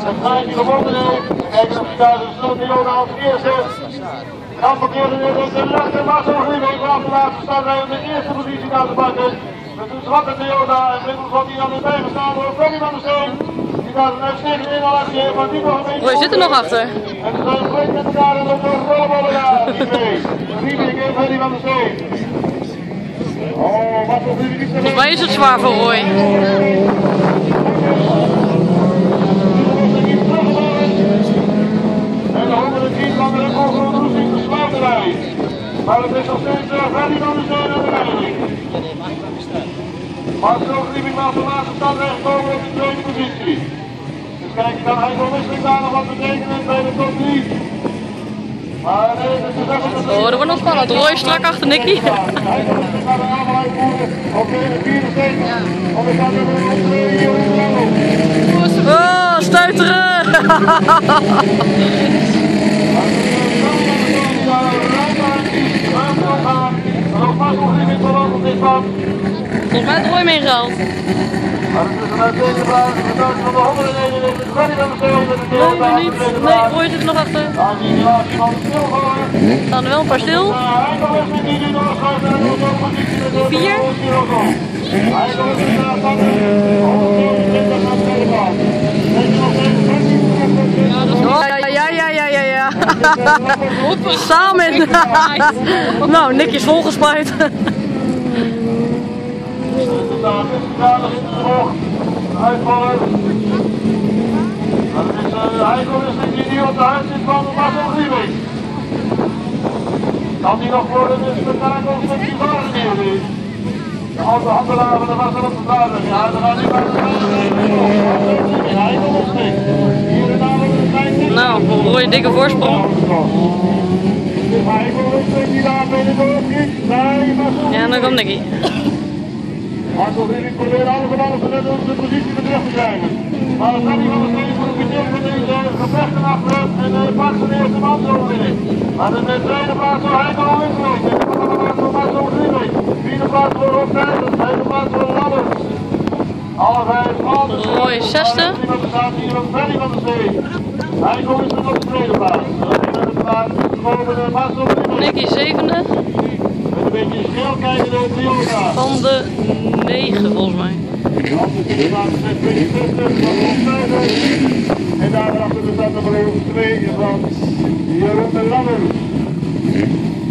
Het treintje gewonnen heeft. Kijk of hij daar de sloten Jona als eerste. Dan verkeerde weer op de laatste Marcel Griebing vanaf de laatste start rijden om de eerste positie naar te pakken. Met een zwakke Toyota en inmiddels wordt hij aan de bijgestaan door Freddy van der Steen. Die gaat een uitstekende inhaalactie heeft, maar die nog een beetje... We zitten nog achter. En ze zijn breed met elkaar en op de rollenbollen daar, die twee. Griebing en Freddy van der Steen. Oh, Marcel Griebing is er. Volgens mij is het zwaar voor Roy. Maar het is nog steeds Freddy van der Steen aan de leiding. Marcel Griebing mag de laatste stand wegkomen op de tweede positie. Dus kijk, kan hij wel wisselijk daar nog wat betekenen bij de top 3. Maar nee, het is even de... Oh, dat wordt nog spannend. Roy strak achter Nicky. Hij kan het naar de aanval uitvoeren op de vierde steen. Want er staat er weer op de hier in de lange. Oh, stuiteren! Volgens mij heeft Roy meegehaald. Nee, niet. Nee, Roy zit er nog achter. Er staan er wel een paar stil. 4. Ja. Samen. Nou, Nick is volgespuit. Uitvallen. Heiko is niet die op de huid zit van Marcel Griebing. Kan die nog worden in de spektakel met die Wageningen? De autohandelaar van de Wasser op de Vlaanderen. Ja, dan gaat hij bij de Vlaanderen. Heiko is niet. Hier en daar is het Nou, Roy een dikke voorsprong. Heiko is niet die daar binnendoor schiet. Nee, ja, dan komt Nicky. Marcel Griebing probeert alles te doen om de positie weer terug te krijgen. Maar dat kan niet van de Steen voor de begin van deze gevechten achter en hij pakt zijn eerste mansoverwinning. Maar de tweede plaats voor Heiko Winterloos. De derde plaats voor Marcel Griebing. Vierde plaats voor Rob Nijland. Vijfde plaats voor Ladder. Alle vijf anders. Roy sexte. Er staat hier ook Freddy van der Steen. Heiko is er op de tweede plaats. De plaats voor Marcel Griebing. Nicky zevende. Een beetje schil kijken door Toyota. Van de 9 volgens mij. En daarachter staat er geloof ik 2 van Jeroen de Ladder.